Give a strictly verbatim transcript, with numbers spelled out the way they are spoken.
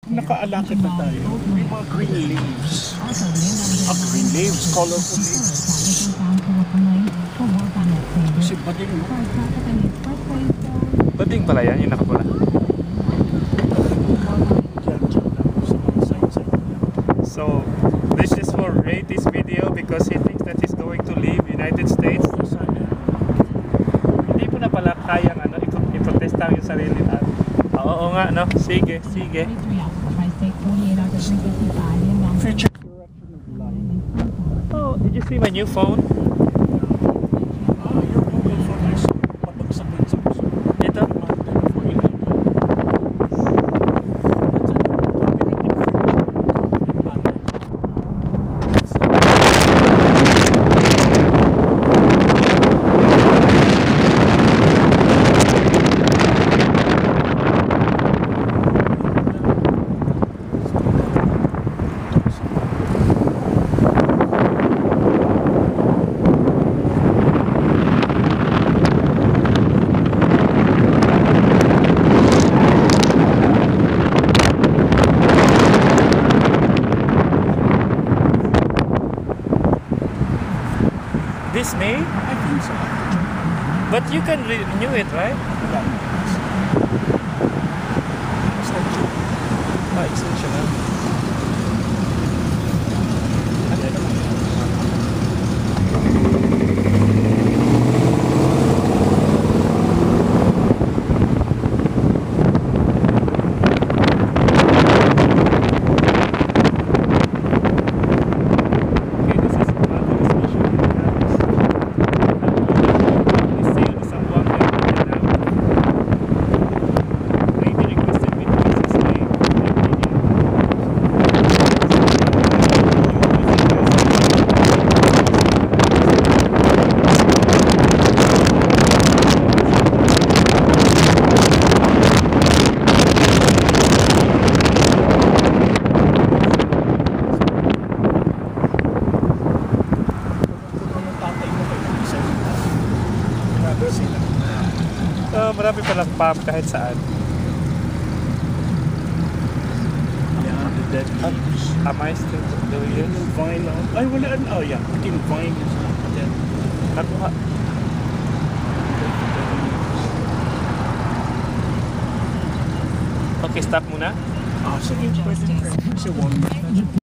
Nakaalakit na tayo. May mga green leaves. Ah, green leaves, colorful leaves. Kasi bading mo. Bading pala yan, yung nakapula. So, this is for Ray this video because he thinks that he's going to leave United States. Hindi po na pala kayang ano, iprotesta yung sarili na. Oo nga, no? Sige, sige. Future. Oh, did you see my new phone? Ah, your mobile phone is pabagsak din sa puso. Ito? This May? I think so. But you can renew it, right? Yeah. Extension. Ah, extension, huh? So, marami palang pump kahit saan. Yeah, the dead leaves. Am I still doing it? Yung vine. Ay, wala. Oh, yeah. Yung vine is dead. Nakuha. Okay, stop muna. Ah, sige. Pwede. Kasi one minute.